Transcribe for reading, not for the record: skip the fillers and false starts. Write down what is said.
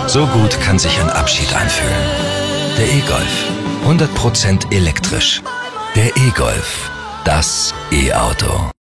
So gut kann sich ein Abschied anfühlen. Der E-Golf. 100% elektrisch. Der E-Golf. Das E-Auto.